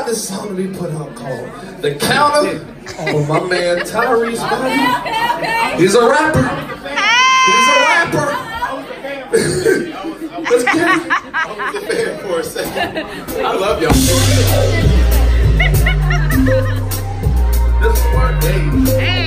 got this song to be put out called The Counter. Oh, my man Tyrese, he's a rapper. He's a rapper. Let's get it. I was a fan for a second. I love y'all. This is our day. Hey.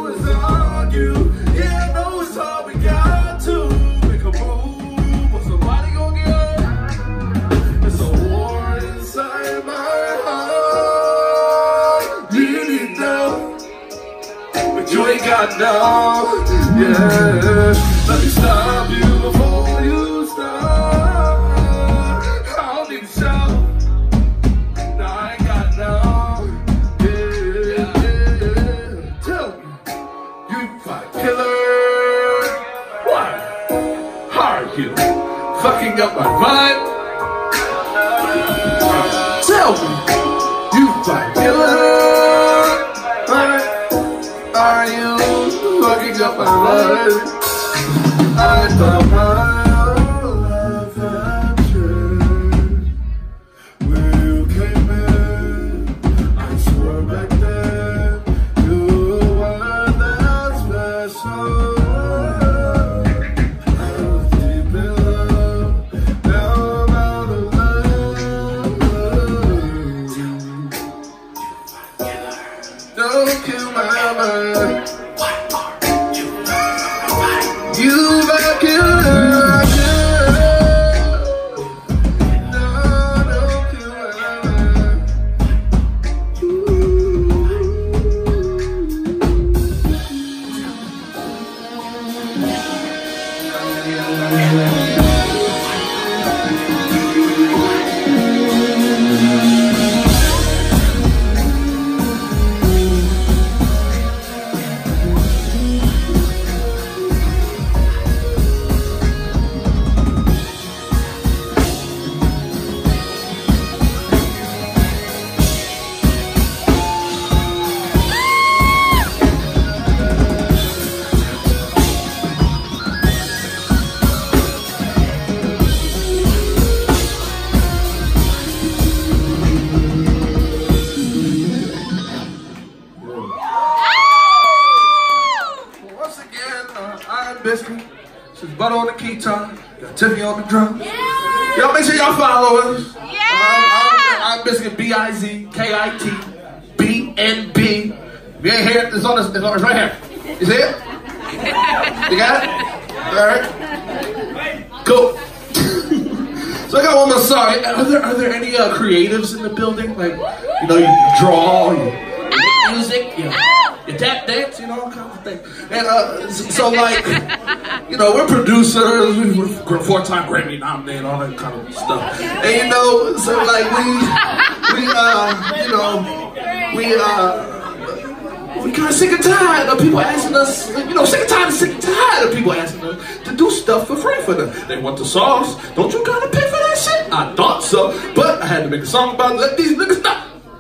Yeah, I know it's all we got to make a move. What's the got no, yeah. Let me stop you before you stop. I don't need to shout. No, I ain't got no, yeah. Tell me, you fight killer. Why? How are you fucking up my vibe? Tell me, you fight killer. Are you fucking up my life? I thought my life had changed when you came in. I swore back then you were that special. I was deep in love, now I'm out of love. Don't kill my mind. You back in love, no, don't kill my mind. Bizkit, this is Butta on the Keytar, got Tiffany on the drum. Yeah. Y'all make sure y'all follow us. Yeah. I'm Bizkit, B-I-Z-K-I-T, B-N-B. If you ain't here, it's right here. You see it? You got it? All right. Cool. So I got one more song. Are there any creatives in the building? Like, you know, you draw, you make music, you tap dance, you know, all kinds of things. And so like, you know, we're producers, we're 4-time Grammy nominated, all that kind of stuff. And you know, so like we kind of sick and tired of people asking us, you know, sick and tired of people asking us to do stuff for free for them. They want the sauce. Don't you gotta pay for that shit? I thought so, but I had to make a song about it. Let these niggas know.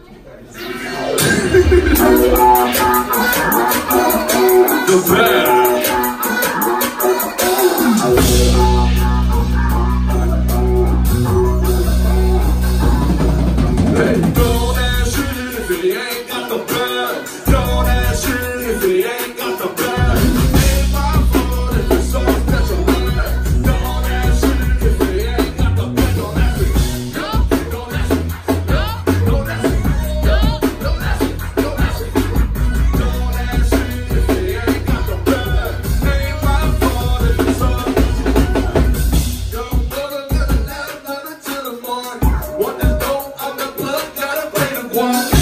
The best. Hey, don't ask shit if it ain't got the bag. Don't ask shit if it ain't got the bag. Ain't my fault if it's all that you like. Don't ask shit if it ain't got the bag. Don't ask it. Don't ask it. Don't ask it. Don't ask it. Don't ask it. Don't ask shit if it ain't got the bag. Ain't my fault if it's all that you like. Young brother gotta let another till the morning. What the dope on the plug, gotta play the one.